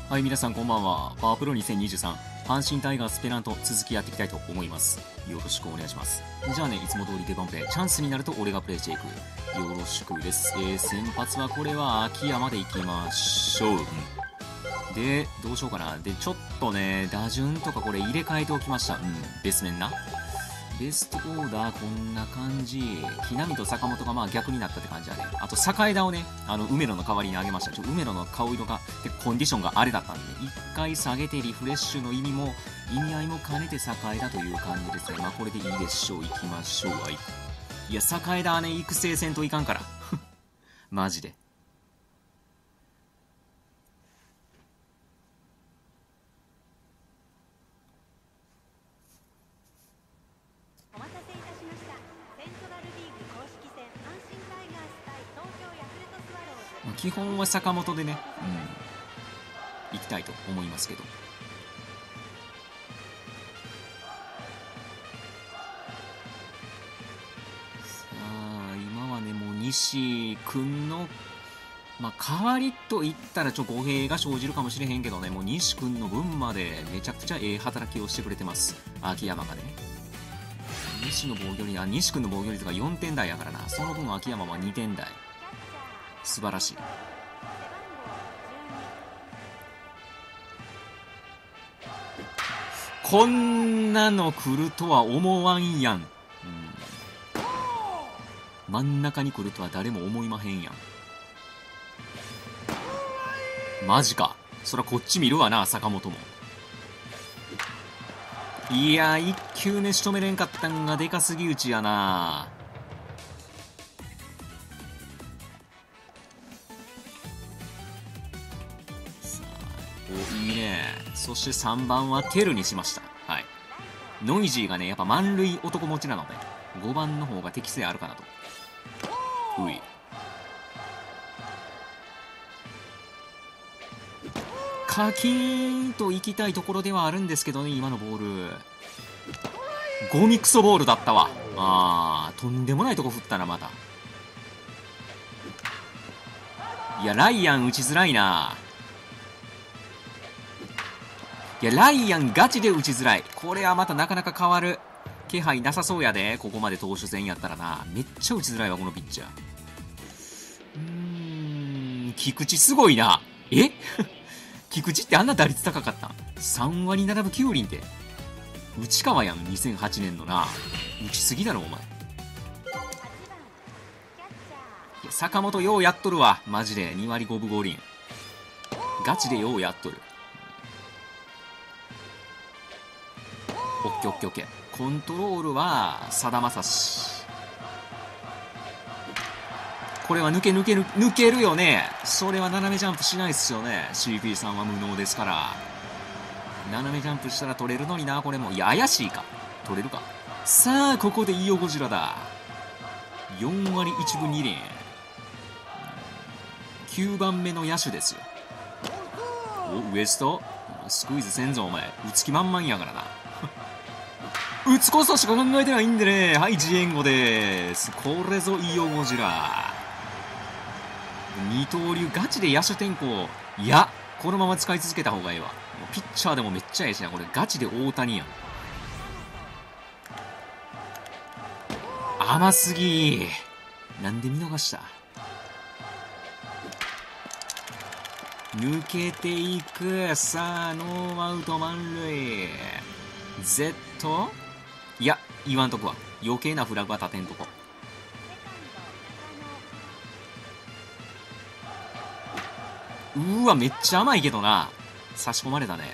はい、皆さんこんばんは。パワープロ2023阪神タイガースペナント続きやっていきたいと思います。よろしくお願いします。じゃあね、いつも通り出番プレイ、チャンスになると俺がプレイしていく。よろしくです。先発はこれは秋山でいきましょう。で、どうしようかな。で、ちょっとね、打順とかこれ入れ替えておきました。ベース面な。ベストオーダーこんな感じ。木浪と坂本がまあ逆になったって感じだね。あと栄田をね、梅野の代わりに上げました。梅野の顔色がコンディションがあれだったんで、一回下げてリフレッシュの意味合いも兼ねて栄田という感じですね。まあこれでいいでしょう。行きましょう。はい。いや、栄田はね、育成戦といかんからマジで。基本は坂本でね、行きたいと思いますけど。さあ、今はね、もう西君の、代わりと言ったら語弊が生じるかもしれへんけどね、もう西君の分までめちゃくちゃ働きをしてくれてます。秋山がね。西君の防御率が4点台やからな。その分秋山は2点台。素晴らしい。こんなの来るとは思わんやん。真ん中に来るとは誰も思いまへんやん。マジか。そらこっち見るわな、坂本も。いや、1球目仕留めれんかったんがでかすぎ打ちやな。いいね。そして3番はテルにしました。はい。ノイジーがね、やっぱ満塁男持ちなので、5番の方が適性あるかなと。うい。カキーンと行きたいところではあるんですけどね、今のボール。ゴミクソボールだったわ。とんでもないとこ振ったな、また。いや、ライアン打ちづらいな。いや、ライアンガチで打ちづらい。これはまたなかなか変わる気配なさそうやで。ここまで投手戦やったらな。めっちゃ打ちづらいわ、このピッチャー。菊池すごいな。菊池ってあんな打率高かったん ?3 割並ぶ9厘って。内川やん、2008年のな。打ちすぎだろ、お前。坂本ようやっとるわ。マジで。2割5分5厘。ガチでようやっとる。オッケーオッケーオッケー。コントロールは、さだまさし。これは抜けるよね。それは斜めジャンプしないっすよね。CP さんは無能ですから。斜めジャンプしたら取れるのにな、これも。いや、怪しいか。取れるか。さあ、ここでイオゴジラだ。4割1分2厘。9番目の野手ですよ。ウエストスクイズせんぞ、お前。打つ気満々やからな。打つこそしか考えてないんでね。はい、ジエンゴです。これぞイオゴジラ。二刀流ガチで野手転向。いや、このまま使い続けた方がいいわ。ピッチャーでもめっちゃええしな。これガチで大谷やん。甘すぎ。なんで見逃した。抜けていく。さあ、ノーアウト満塁。Z？ いや、言わんとこは。余計なフラグは立てんとこ。めっちゃ甘いけどな。差し込まれたね。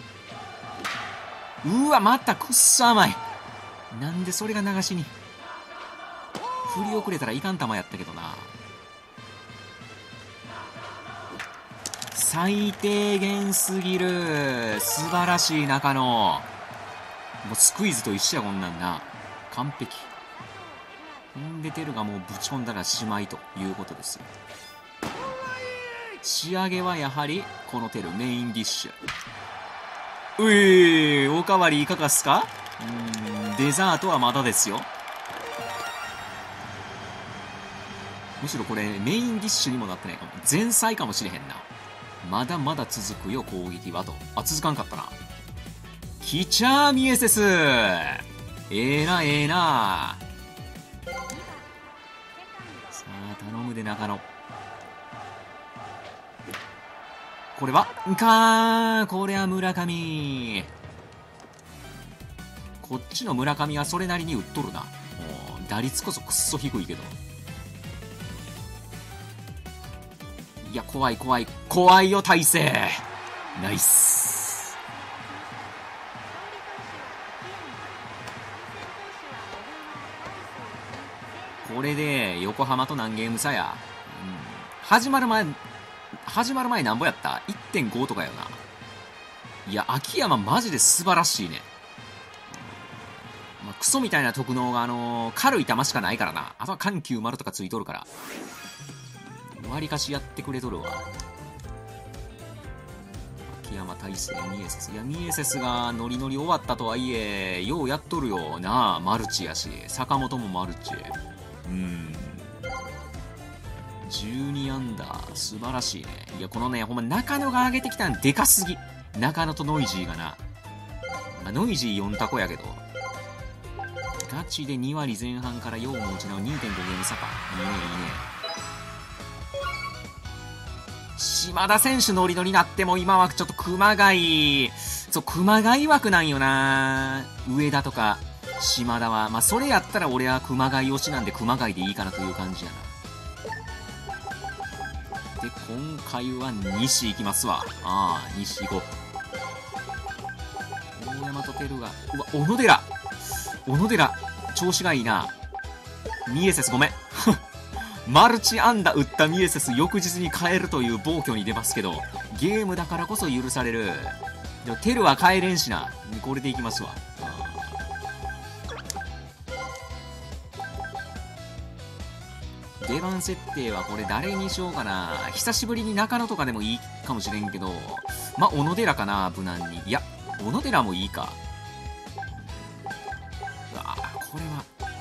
またくっそ甘い。なんでそれが流しに。振り遅れたらいかん球やったけどな。最低限すぎる。素晴らしい中野。もうスクイズと一緒や、こんなんな。完璧。んでテルがもうぶち込んだらしまいということですよ。仕上げはやはりこのテルメインディッシュ。おかわりいかがっすか。デザートはまだですよ。むしろこれメインディッシュにもなってないかも。前菜かもしれへんな。 まだまだ続くよ攻撃はと。あ、続かんかったな。キチャーミエセス、ええなええな。さあ頼むで中野。これはこれは村上。こっちの村上はそれなりに打っとるな。打率こそくっそ低いけど。いや怖い怖い怖いよ大勢。ナイス。これで横浜と何ゲーム差や、始まる前なんぼやった 1.5 とかよな。いや秋山マジで素晴らしいね。クソみたいな特能が軽い球しかないからな。あとは緩急丸とかついとるからわりかしやってくれとるわ。秋山大勢ミエセス。いやミエセスがノリノリ終わったとはいえようやっとるよな。マルチやし坂本もマルチ。12アンダー素晴らしいね。いやこのねほんま中野が上げてきたんでかすぎ。中野とノイジーがな、ノイジー4タコやけどガチで2割前半からようもうちの 2.5 ゲーム差か。いいねいいね。島田選手ノリノリなっても今はちょっと熊谷、そう熊谷枠なんよな。上田とか島田はそれやったら俺は熊谷推しなんで熊谷でいいかなという感じやな。で今回は西行きますわ。西行こう。大山と照が、うわ小野寺調子がいいな。ミエセスごめんマルチ安打打ったミエセス翌日に変えるという暴挙に出ますけどゲームだからこそ許される。でもテルは変えれんしな。これでいきますわ。出番設定はこれ誰にしようかな。久しぶりに中野とかでもいいかもしれんけど小野寺かな無難に。いや小野寺もいいか。これは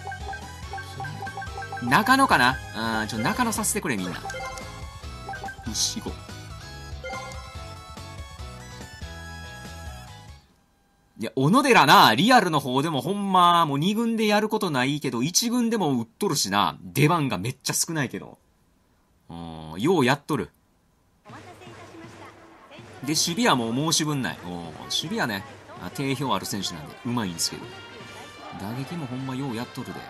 中野かな。中野させてくれみんな。よし行こう。いや小野寺なリアルの方でもほんまもう2軍でやることないけど1軍でも打っとるしな。出番がめっちゃ少ないけどようやっとる。で守備はもう申し分ない。守備はね定評ある選手なんでうまいんですけど打撃もほんまようやっとるで。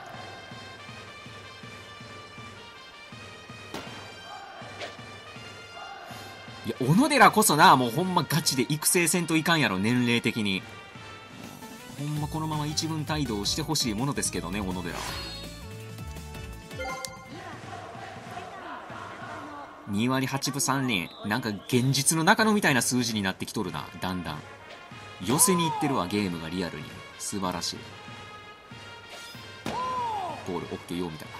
いや小野寺こそなもうほんまガチで育成せんといかんやろ年齢的に。ほんまこのまま一軍帯同してほしいものですけどね小野寺は。2割8分3厘なんか現実の中野みたいな数字になってきとるな。だんだん寄せにいってるわゲームがリアルに。素晴らしい。ボールオッケーよう見たら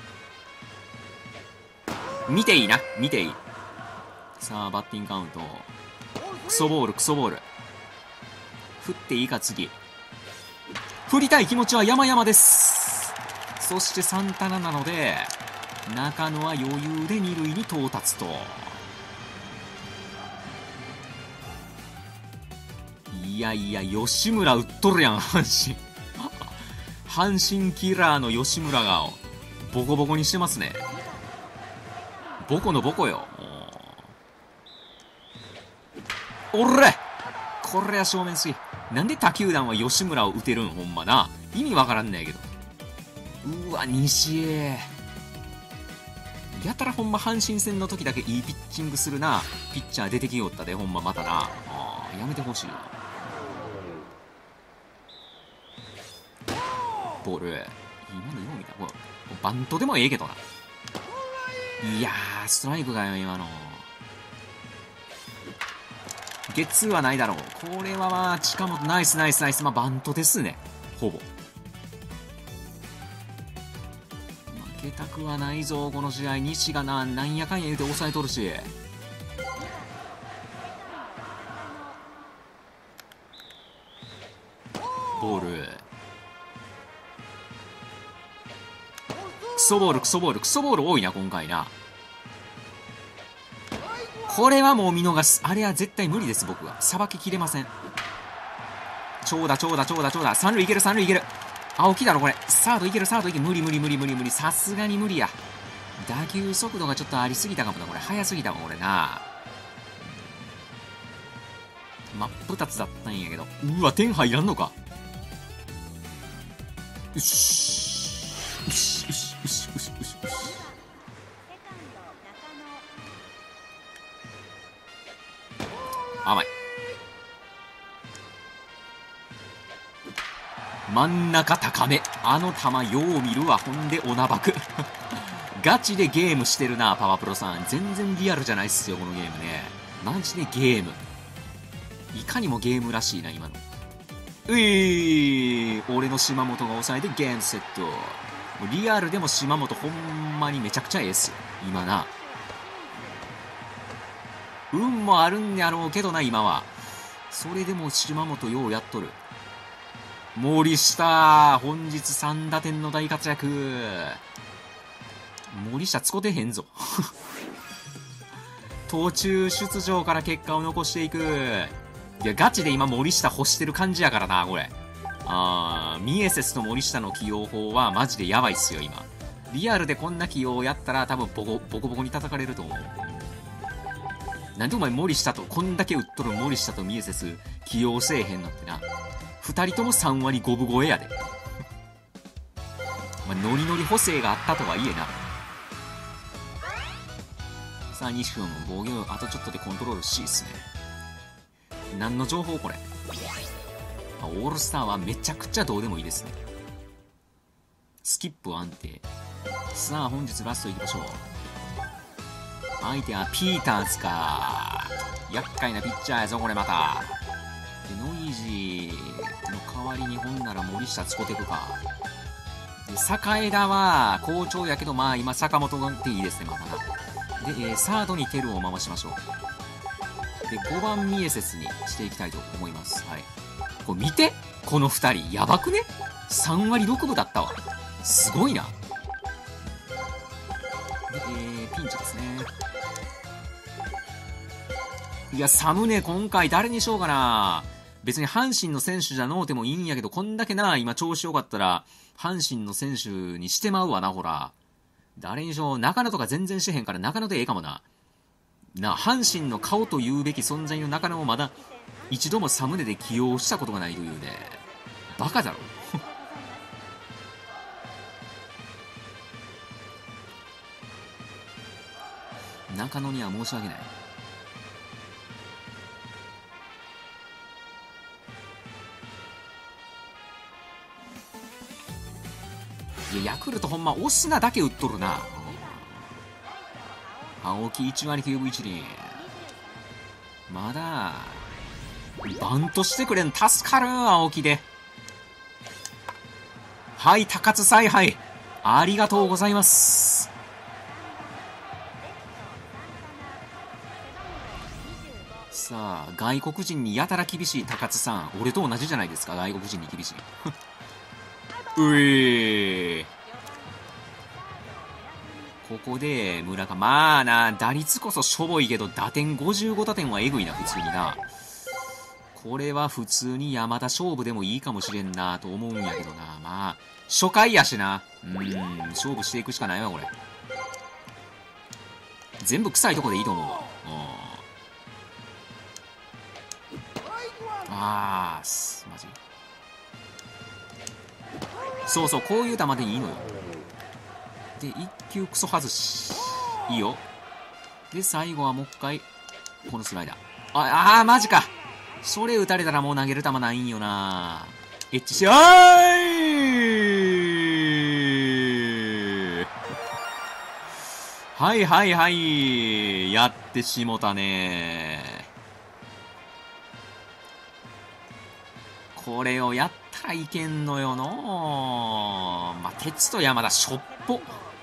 見ていいな見ていい。さあバッティングカウント。クソボール振っていいか。次振りたい気持ちは山々です。そしてサンタナなので中野は余裕で二塁に到達と。いやいや吉村打っとるやん阪神キラーの吉村がボコボコにしてますね。ボコのボコよ。おれこれは正面すぎ。なんで他球団は吉村を打てるんほんまな。意味わからんねんけど。うわ西へやたらほんま阪神戦の時だけいいピッチングするなピッチャー出てきよったでほんままたな。やめてほしいな。ボール今のよう見たバントでもええけどな。いやーストライクがよ今の。ゲッツーはないだろう。これは近本ナイスバントですねほぼ。負けたくはないぞこの試合。西がなんやかんや言うて抑えとるし。ボールクソボール多いな今回な。 これはもう見逃す。あれは絶対無理です、僕は。さばききれません。長打、長打、長打、長打。三塁いける、三塁いける。青木だろ、これ。サードいける、サードいける。無理、無理、無理、無理、無理。さすがに無理や。打球速度がちょっとありすぎたかもな、これ。速すぎたわ、これな。真っ二つだったんやけど。うわ、点入らんのか。よし。よし、よし、よし、よし、よし、よし。甘い。真ん中高め。あの球よう見るわ。ほんでおなばく。ガチでゲームしてるな、パワプロさん。全然リアルじゃないっすよ、このゲームね。マジでゲーム。いかにもゲームらしいな、今の。俺の島本が抑えてゲームセット。リアルでも島本ほんまにめちゃくちゃええっすよ、今な。運もあるんやろうけどな、今は。それでも島本ようやっとる。森下、本日3打点の大活躍。森下つこてへんぞ。途中出場から結果を残していく。いや、ガチで今森下欲してる感じやからな、これ。ミエセスと森下の起用法はマジでやばいっすよ、今。リアルでこんな起用をやったら多分ボコボコに叩かれると思う。なんでお前森下と、こんだけ売っとる森下とミエセス起用せえへんのってな。二人とも3割5分超えやで。まあ、ノリノリ補正があったとはいえな。さあ、西君、防御あとちょっとでコントロール C っすね。何の情報これ。オールスターはめちゃくちゃどうでもいいですね。スキップ安定。さあ、本日ラストいきましょう。相手はピーターズか。厄介なピッチャーやぞ、これまた。で、ノイジーの代わりにほんなら森下つこてくか。で、坂枝は好調やけど、まあ今坂本がっていいですね、またな。で、サードにテルを回しましょう。で、5番ミエセスにしていきたいと思います。はい。これ見て、この2人、やばくね？ 3 割6分だったわ。すごいな。で、ピンチですね。いや、サムネ今回誰にしようかな。別に阪神の選手じゃのうてもいいんやけど、こんだけな、今調子よかったら、阪神の選手にしてまうわな、ほら。誰にしよう。中野とか全然してへんから、中野でええかもな。阪神の顔と言うべき存在の中野をまだ、一度もサムネで起用したことがないというね。バカだろ。中野には申し訳ない。いや、ヤクルトほんまオスナだけ打っとるな。青木1割9分1厘。まだバントしてくれん、助かる。青木で。はい、高津采配ありがとうございます。さあ、外国人にやたら厳しい高津さん、俺と同じじゃないですか。外国人に厳しい。ここで村上、まあな、打率こそしょぼいけど打点55打点はえぐいな、普通にな。これは普通に山田勝負でもいいかもしれんなと思うんやけどな。まあ初回やしな。勝負していくしかないわ、これ。全部臭いとこでいいと思うわ。マジ。そうそう、こういう球でいいのよ。で、一球クソ外し。いいよ。で、最後はもう一回、このスライダー。マジか。それ打たれたらもう投げる球ないんよな。エッチし、はいはいはい。やってしもたね。これをやったらいけんのよの。まあ、鉄と山田しょっぽ。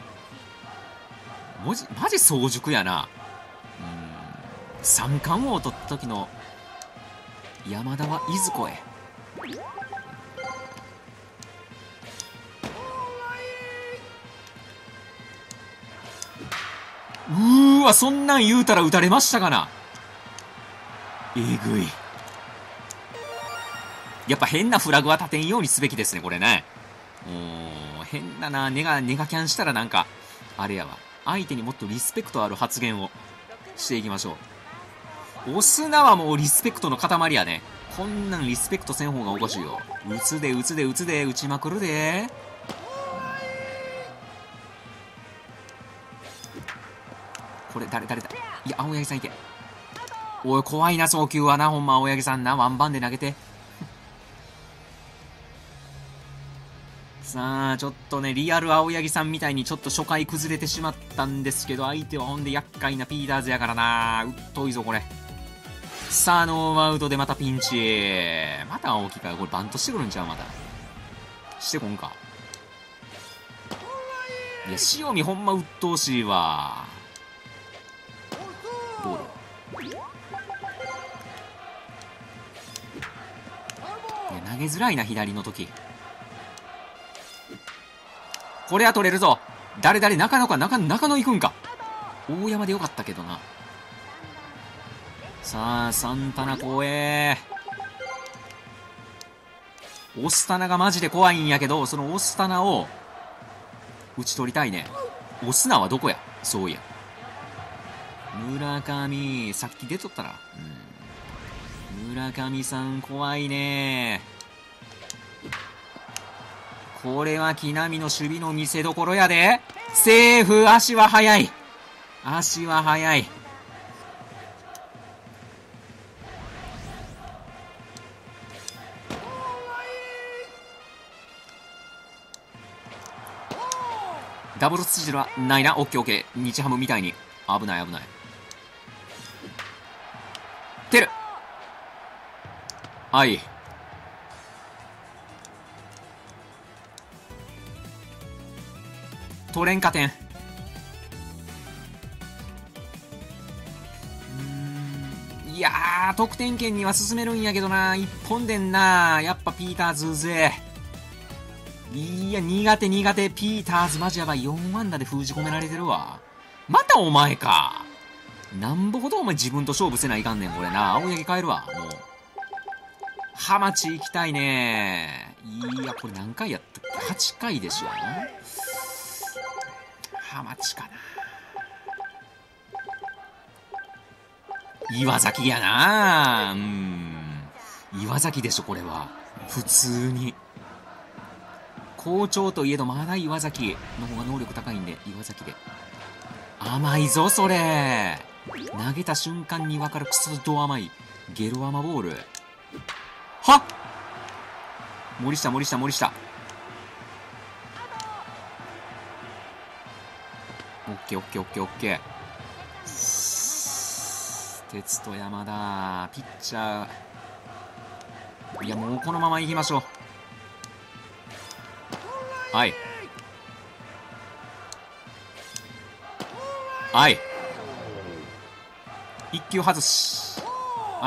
マジ早熟やな。三冠王を取った時の山田はいずこへ。 わ、そんなん言うたら打たれましたかな。えぐい。やっぱ変なフラグは立てんようにすべきですね、これね。変だな。ネガキャンしたらなんか、あれやわ。相手にもっとリスペクトある発言をしていきましょう。オスナはもうリスペクトの塊やね。こんなんリスペクトせん方がおかしいよ。打つで、打つで、打つで、打ちまくるで。これ、誰だ。いや、青柳さんいけ。おい、怖いな、送球はな、ほんま、青柳さんな。ワンバンで投げて。さあ、ちょっとね、リアル青柳さんみたいにちょっと初回崩れてしまったんですけど、相手はほんで厄介なピーターズやからな。うっといぞ、これ。さあ、ノーアウトでまたピンチ。また青木かよ。これバントしてくるんちゃうまた。してこんか。いや、塩見ほんま鬱陶しいわ。ボール。いや、投げづらいな、左の時。これは取れるぞ。中野か、中野行くんか。大山でよかったけどな。さあ、サンタナ怖え。オスタナがマジで怖いんやけど、そのオスタナを打ち取りたいね。オスナはどこや。そういや。村上、さっき出とったら。村上さん怖いね。これは木浪の守備の見せ所やで。セーフ。足は速い。ダブルスチールはないな。オッケー。日ハムみたいに。危ない。てる。はい。取れんかてん。いやー、得点圏には進めるんやけどな。一本でんな。やっぱピーターズうぜえ。いや、苦手。ピーターズマジやばい。4安打で封じ込められてるわ。またお前か。なんぼほどお前自分と勝負せないかんねん、これな。青柳変えるわ、もう。ハマチ行きたいね。いや、これ何回やったっけ ?8 回でしょ。ハマチかな。岩崎やな。岩崎でしょ、これは。普通に。好調といえど、まだ岩崎の方が能力高いんで、岩崎で。甘いぞ、それ。投げた瞬間に分かるクソド甘い。ゲロ甘ボール。はっ森下。オッケー。鉄と山田、ピッチャー。いや、もうこのまま行きましょう。はい。一球外し。はい。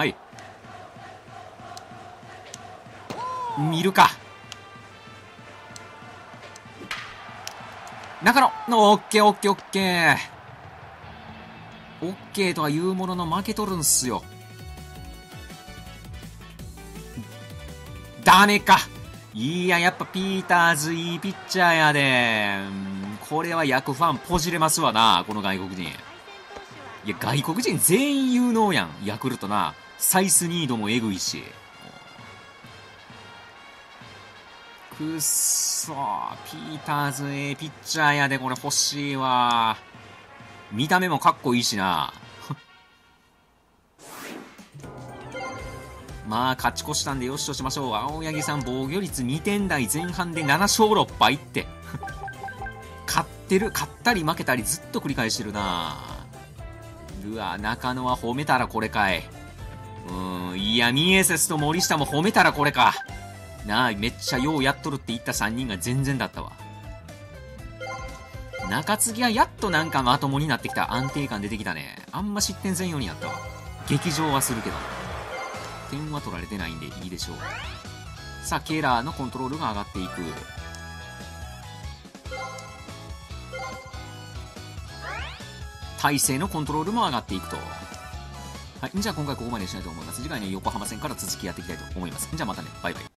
見るか。中野のオッケー。オッケーとは言うものの負けとるんすよ。ダメか。いや、やっぱピーターズいいピッチャーやで。これはヤクファンポジれますわな、この外国人。いや、外国人全員有能やん、ヤクルトな。サイスニードもエグいし。くっそー、ピーターズピッチャーやで。これ欲しいわ。見た目もかっこいいしな。まあ勝ち越したんでよしとしましょう。青柳さん防御率2点台前半で7勝6敗って勝ったり負けたりずっと繰り返してるな。うわ、中野は褒めたらこれかい。いや、ミエセスと森下も褒めたらこれかなあ。めっちゃようやっとるって言った3人が全然だったわ。中継ぎはやっとなんかまともになってきた。安定感出てきたね。あんま失点せんようになったわ。劇場はするけど点は取られてないんでいいでしょう。さあ、ケラーのコントロールが上がっていく。 体勢のコントロールも上がっていくと。はい、じゃあ今回ここまでにしたいと思います。次回ね、横浜戦から続きやっていきたいと思います。じゃあまたね、バイバイ。